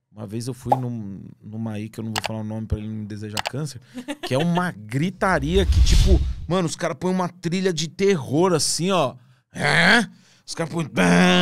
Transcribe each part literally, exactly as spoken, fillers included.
Uma vez eu fui num, numa aí, que eu não vou falar o nome pra ele não me desejar câncer, que é uma gritaria que, tipo, mano, os caras põem uma trilha de terror assim, ó. É? Os caras põem...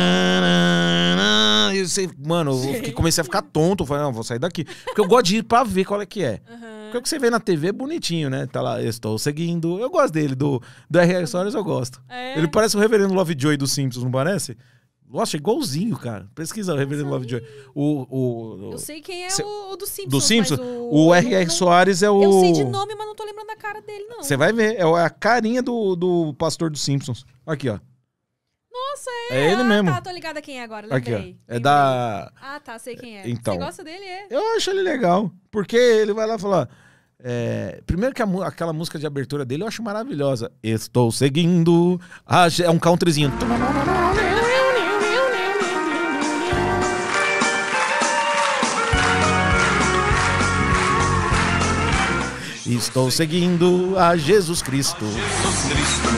E eu sei, mano, eu fiquei, comecei a ficar tonto. Eu falei, não, vou sair daqui. Porque eu gosto de ir pra ver qual é que é. Uhum. Porque o que você vê na T V é bonitinho, né? Tá lá, eu estou seguindo. Eu gosto dele, do, do R R Soares eu gosto. É. Ele parece o Reverendo Lovejoy dos Simpsons, não parece? Nossa, é igualzinho, cara. Pesquisa o Reverendo Lovejoy. O, o, o, eu sei quem é o, o do Simpsons. Do Simpsons? O, o R R Soares é o... Eu sei de nome, mas não tô lembrando da cara dele, não. Você vai ver. É a carinha do, do pastor dos Simpsons. Aqui, ó. Nossa, é. É ele ah, mesmo. Tá, tô ligada quem é agora, lembrei. Aqui, ó. É lembrei. da... Ah, tá, sei quem é. Então, você gosta dele, é? Eu acho ele legal. Porque ele vai lá falar... É, primeiro que a, aquela música de abertura dele eu acho maravilhosa. Estou seguindo... Ah, é um countryzinho. Estou seguindo a Jesus Cristo. Jesus Cristo,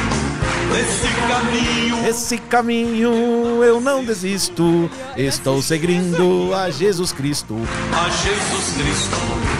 esse caminho, esse caminho eu não desisto. Estou seguindo a Jesus Cristo. A Jesus Cristo.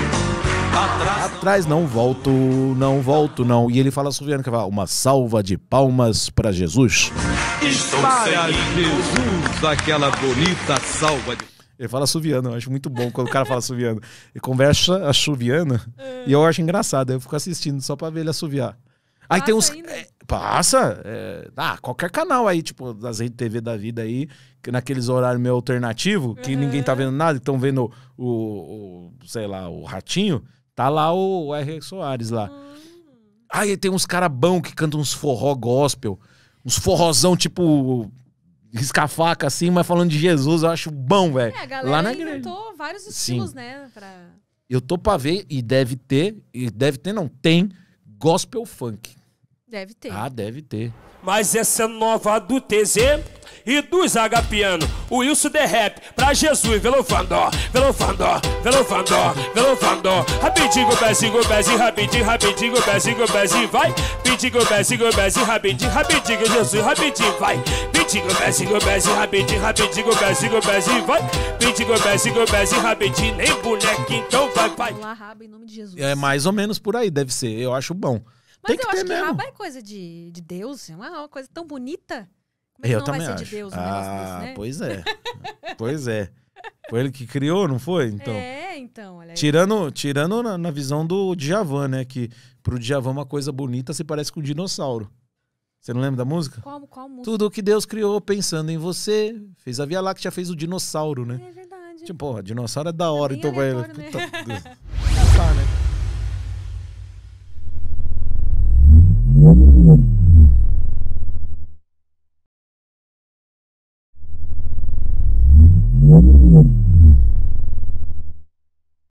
Atrás, Atrás não volto, não volto não. E ele fala assoviando que vai uma salva de palmas para Jesus. Estou Para seguindo. Jesus, aquela bonita salva de... Ele fala assoviando, eu acho muito bom quando o cara fala assoviando. Ele conversa assoviando e eu acho engraçado. Eu fico assistindo só pra ver ele assoviar. Aí Passa tem uns... ainda? É, passa. É, ah, qualquer canal aí, tipo, das redes T V da vida aí, que naqueles horários meio alternativo, que Uhum. ninguém tá vendo nada, estão vendo o, o, sei lá, o Ratinho, tá lá o, o R R Soares lá. Hum. Aí tem uns cara bom que cantam uns forró gospel, uns forrozão tipo... risca-faca assim, mas falando de Jesus, eu acho bom, velho. É, a galera lá na inventou vários estilos, Sim. né? Pra... Eu tô pra ver, e deve ter, e deve ter, não, tem gospel funk. Deve ter. Ah, deve ter. Mas essa é nova do T Z e do Zaga Piano, o Wilson The Rap, pra Jesus, velofando, velofando, velofando, velofando. Rapidinho, bezinho, bezinho, rapidinho, rapidinho, bezinho, bezinho, vai. Rapidinho, bezinho, bezinho, rapidinho, rapidinho, Jesus, rapidinho, vai. Rapidinho, bezinho, bezinho, rapidinho, rapidinho, bezinho, bezinho, vai. Rapidinho, bezinho, bezinho, rapidinho, nem bonequinho, então vai, vai. Vamos lá, raba, em nome de Jesus. É mais ou menos por aí, deve ser. Eu acho bom. Mas Tem que eu ter acho que mesmo. raba é coisa de, de Deus, é uma, uma coisa tão bonita. Como é que Eu não também vai acho. ser de Deus um ah, negócio desse, né? pois é. Pois é. Foi ele que criou, não foi? Então. É, então, olha aí. Tirando, tirando na, na visão do Djavan, né? Que pro Djavan uma coisa bonita se parece com um dinossauro. Você não lembra da música? Qual, qual música? Tudo que Deus criou pensando em você. Fez a Via Láctea, fez o dinossauro, né? É verdade. Tipo, porra, dinossauro é da hora, bem então vai... aleatório, né? Puta... Tá, né?